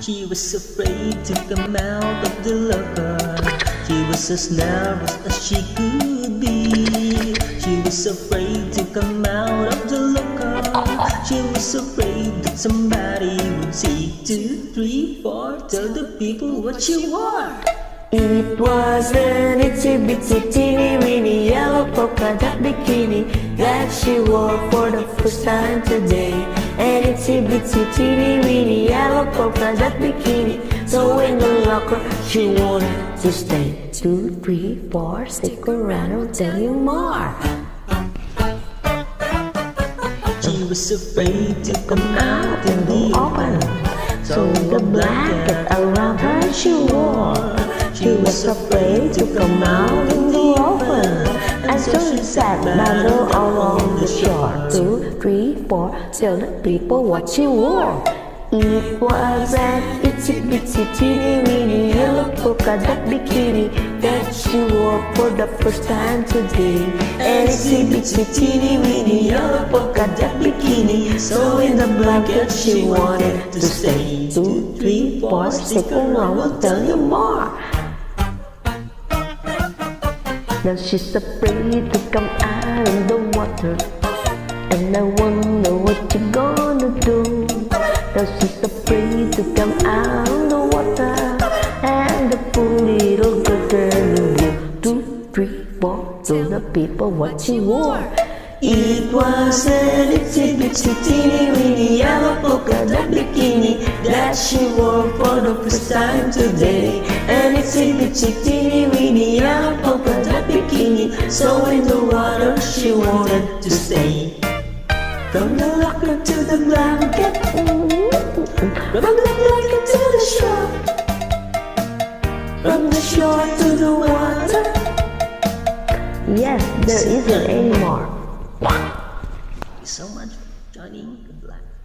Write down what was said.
She was afraid to come out of the locker. She was as nervous as she could be. She was afraid to come out of the locker. She was afraid that somebody would see. 2, 3, 4, tell the people what she wore. It was an itsy bitsy teeny weeny yellow polka dot bikini that she wore for the first time today. An itsy bitsy teeny weeny yellow polka dot bikini. So in the locker she wanted to stay. 2, 3, 4, stick around, I'll tell you more. She was afraid to come out in the open, so the blanket around her she wore. She was afraid to come out in the open, and so she sat bundled along the shore. 2, 3, 4, tell the people what she wore. It was an itsy bitsy teeny weeny yellow polka dot bikini that she wore for the first time today. An itsy bitsy teeny weeny yellow polka dot bikini, so in the blanket she wanted to stay. 2, 3, 4, stick around, we'll tell you more. Now she's afraid to come out in the water, and I wonder what you're gonna do. Now she's afraid to come out in the water, and the poor little girl knew. 2, 3, 4, tell the people what she wore. It was an itsy bitsy teeny weeny yellow polka dot bikini that she wore for the first time today. An itsy bitsy teeny weeny yellow polka dot bikini, so in the water she wanted to stay. From the locker to the blanket, from the blanket to the shore, from the shore to the water. Yes, there isn't any more. Thank you so much for joining. Good luck.